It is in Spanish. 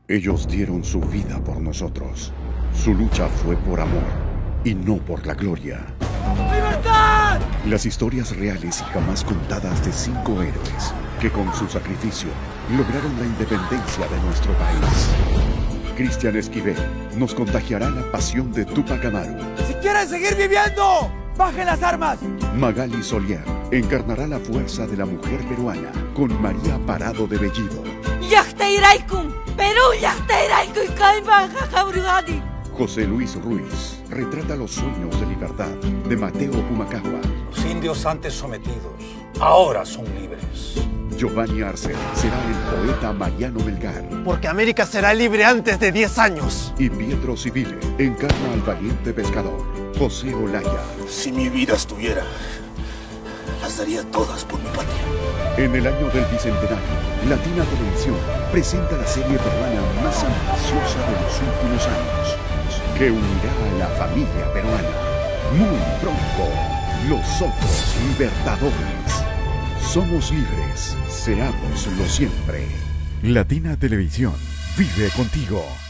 Ellos dieron su vida por nosotros. Su lucha fue por amor y no por la gloria. ¡Libertad! Las historias reales y jamás contadas de 5 héroes que con su sacrificio lograron la independencia de nuestro país. Cristian Esquivel nos contagiará la pasión de Túpac Amaru. ¡Si quieren seguir viviendo, bajen las armas! Magali Solier encarnará la fuerza de la mujer peruana con María Parado de Bellido. ¡Llaqtayraykum! ¡Perú llaqtayraykum kayman haqawrugani! José Luis Ruiz retrata los sueños de libertad de Mateo Pumacahua. Los indios antes sometidos, ahora son libres. Giovanni Arce será el poeta Mariano Melgar. Porque América será libre antes de 10 años. Y Pietro Civile encarna al valiente pescador, José Olaya. Si mi vida estuviera, las daría todas por mi patria. En el año del bicentenario, Latina Televisión presenta la serie peruana más ambiciosa de los últimos años, que unirá a la familia peruana. Muy pronto, los Ojos Libertadores. Somos libres, seámoslo siempre. Latina Televisión, vive contigo.